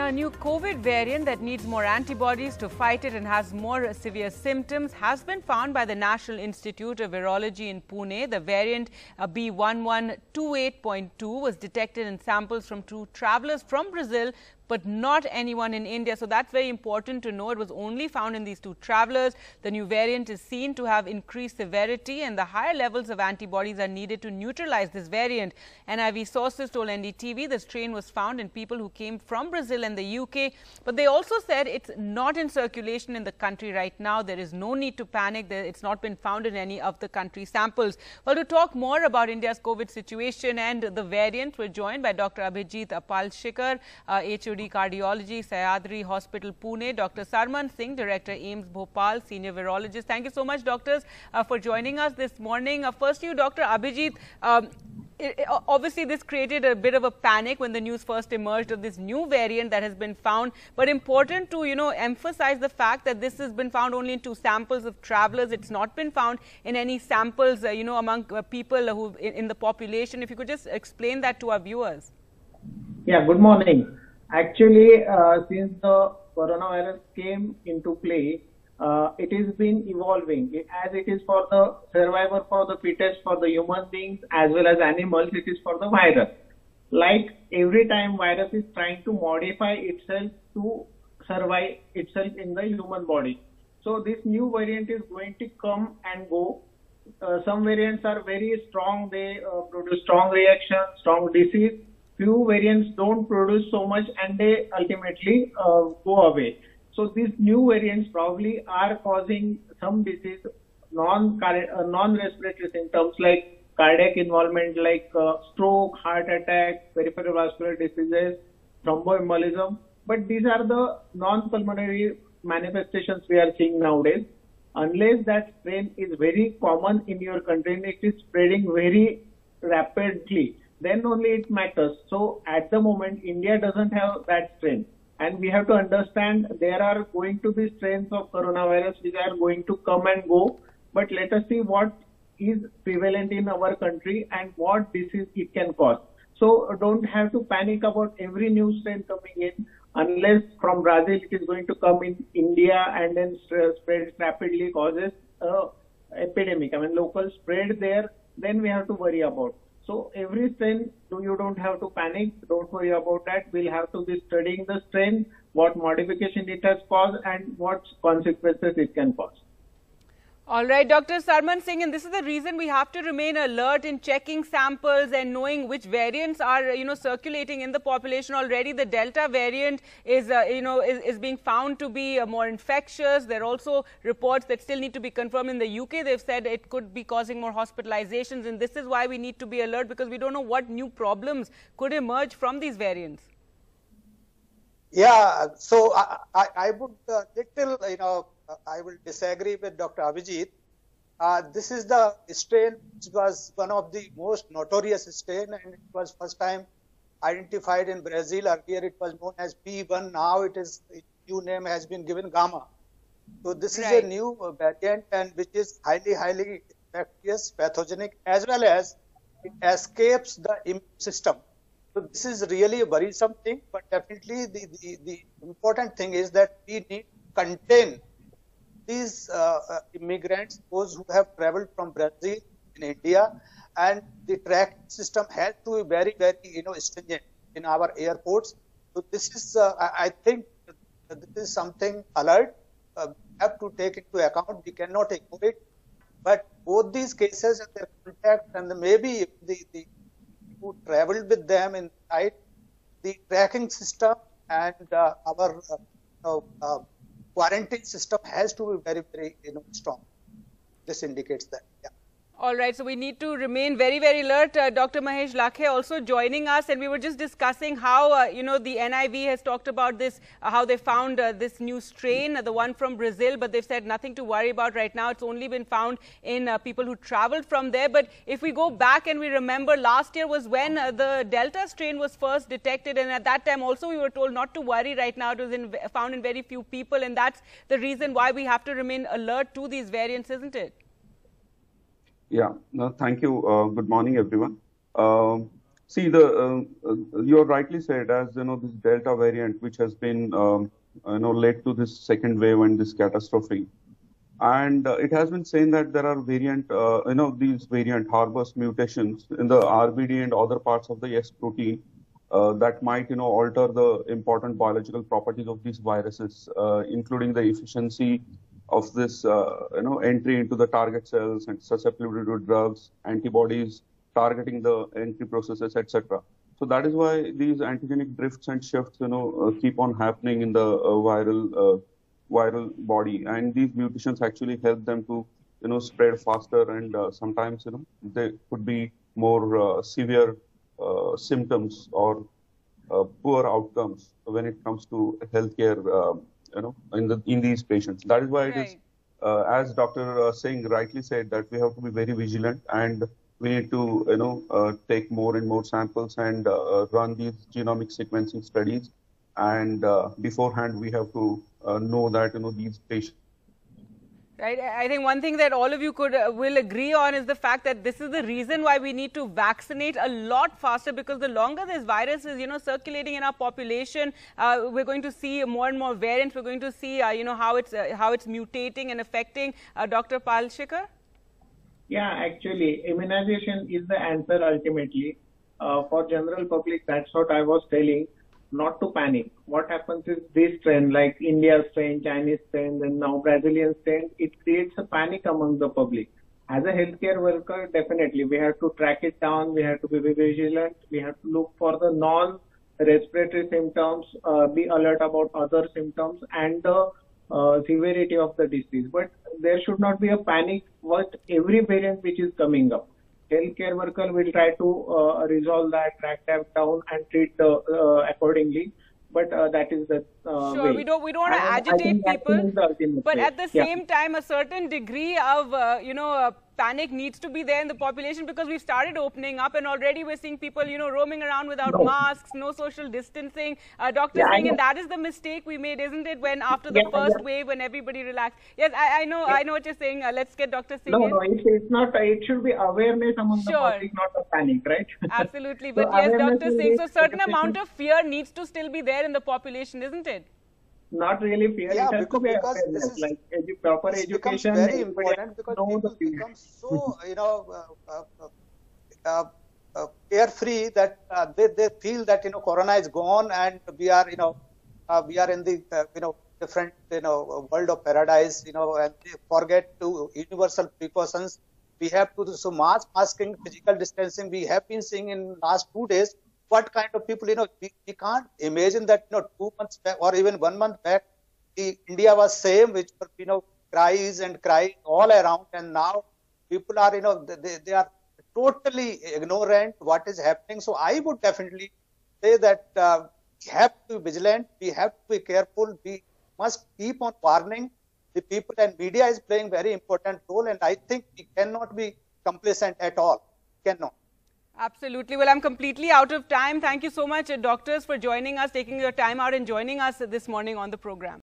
Now, a new COVID variant that needs more antibodies to fight it and has more severe symptoms has been found by the National Institute of Virology in Pune. The variant B1128.2 was detected in samples from two travelers from Brazil, but not anyone in India. So that's very important to know. It was only found in these two travelers. The new variant is seen to have increased severity, and the higher levels of antibodies are needed to neutralize this variant. NIV sources told NDTV the strain was found in people who came from Brazil and the UK, but they also said it's not in circulation in the country right now. There is no need to panic. It's not been found in any of the country samples. Well, to talk more about India's COVID situation and the variant, we're joined by Dr. Abhijit Apalshikar, HOD Cardiology, Sahyadri Hospital, Pune, Dr. Sarman Singh, Director, AIIMS, Bhopal, Senior Virologist. Thank you so much, doctors, for joining us this morning. First to you, Dr. Abhijit. Obviously, this created a bit of a panic when the news first emerged of this new variant that has been found. But important to, emphasize the fact that this has been found only in two samples of travelers. It's not been found in any samples, among people who in the population. If you could just explain that to our viewers. Yeah, good morning. Actually, since the coronavirus came into play, it has been evolving. As it is for the survivor, for the fittest, for the human beings as well as animals, it is for the virus. Like every time virus is trying to modify itself to survive itself in the human body. So this new variant is going to come and go. Some variants are very strong. They produce strong reaction, strong disease. Few variants don't produce so much and they ultimately go away. So these new variants probably are causing some disease, non-respiratory symptoms like cardiac involvement, like stroke, heart attack, peripheral vascular diseases, thromboembolism. But these are the non-pulmonary manifestations we are seeing nowadays. Unless that strain is very common in your country and it is spreading very rapidly, then only it matters. So at the moment, India doesn't have that strain. And we have to understand there are going to be strains of coronavirus which are going to come and go. But let us see what is prevalent in our country and what disease it can cause. So don't have to panic about every new strain coming in. Unless from Brazil it is going to come in India and then spread rapidly, causes epidemic. I mean local spread there, then we have to worry about. So every strain, you don't have to panic. Don't worry about that. We'll have to be studying the strain, what modification it has caused and what consequences it can cause. All right, Dr. Sarman Singh, and this is the reason we have to remain alert in checking samples and knowing which variants are, circulating in the population. Already the Delta variant is, is being found to be more infectious. There are also reports that still need to be confirmed in the UK. They've said it could be causing more hospitalizations, and this is why we need to be alert, because we don't know what new problems could emerge from these variants. Yeah, so I would little, I will disagree with Dr. Abhijit. This is the strain which was one of the most notorious strain, and it was first time identified in Brazil. Earlier it was known as B1. Now it is, new name has been given Gamma. So this is a new variant, and which is highly infectious, pathogenic, as well as it escapes the immune system. So this is really a worrisome thing, but definitely the important thing is that we need to contain these immigrants, those who have traveled from Brazil in India, and the tracking system has to be very stringent in our airports. So this is, I think, this is something alert. We have to take into account. We cannot ignore it. But both these cases and their contact, and maybe the who traveled with them inside, the tracking system and our quarantine system has to be very strong. This indicates that. Yeah. All right, so we need to remain very alert. Dr. Mahesh Lakhe also joining us, and we were just discussing how, the NIV has talked about this, how they found this new strain, the one from Brazil, but they've said nothing to worry about right now. It's only been found in people who traveled from there. But if we go back and we remember, last year was when the Delta strain was first detected, and at that time also we were told not to worry right now. It was found in very few people, and that's the reason why we have to remain alert to these variants, isn't it? Yeah, no, thank you. Good morning, everyone. See, you rightly said, as this Delta variant, which has been led to this second wave and this catastrophe. And it has been saying that there are these variant harbors mutations in the RBD and other parts of the S protein that might, alter the important biological properties of these viruses, including the efficiency of this, entry into the target cells and susceptibility to drugs, antibodies, targeting the entry processes, etc. So that is why these antigenic drifts and shifts, keep on happening in the viral body, and these mutations actually help them to, spread faster, and sometimes, they could be more severe symptoms or poor outcomes when it comes to healthcare, in these patients. That is why it is, as Dr. Singh rightly said, that we have to be very vigilant, and we need to, take more and more samples and run these genomic sequencing studies. And beforehand, we have to know that, these patients. Right. I think one thing that all of you will agree on is the fact that this is the reason why we need to vaccinate a lot faster, because the longer this virus is, circulating in our population, we're going to see more and more variants. We're going to see, how it's mutating and affecting. Dr. Palshikar? Yeah, actually, immunization is the answer ultimately. For general public, that's what I was telling. Not to panic. What happens is this trend, like India strain, Chinese strain, and now Brazilian strain, it creates a panic among the public. As a healthcare worker, definitely we have to track it down. We have to be vigilant. We have to look for the non-respiratory symptoms, be alert about other symptoms and the severity of the disease. But there should not be a panic with every variant which is coming up. Healthcare worker will try to resolve that, track that down, and treat accordingly. But that is the sure, way. we don't want to agitate people, but at the same time, a certain degree of panic needs to be there in the population, because we've started opening up, and already we're seeing people roaming around without masks, no social distancing. Dr. Singh, and that is the mistake we made, isn't it? When after the first wave, when everybody relaxed. Yes, I know what you're saying. Let's get Dr. Singh in. No, it's not. It should be awareness among the public, not a panic, right? Absolutely, but yes, Dr. Singh. So certain amount of fear needs to still be there in the population, isn't it? Not really fear. Yeah, it has to be because awareness, this is like proper education. Very important, because people the become so carefree that they feel that corona is gone, and we are in the different world of paradise, and they forget to universal precautions. We have to do so masking, physical distancing. We have been seeing in last 2 days what kind of people, we can't imagine that 2 months back or even 1 month back, India was same, which cries and crying all around, and now people are they are totally ignorant what is happening. So I would definitely say that we have to be vigilant, we have to be careful, we must keep on warning the people, and media is playing very important role, and I think we cannot be complacent at all. Cannot. Absolutely. Well, I'm completely out of time. Thank you so much, doctors, for joining us, taking your time out and joining us this morning on the program.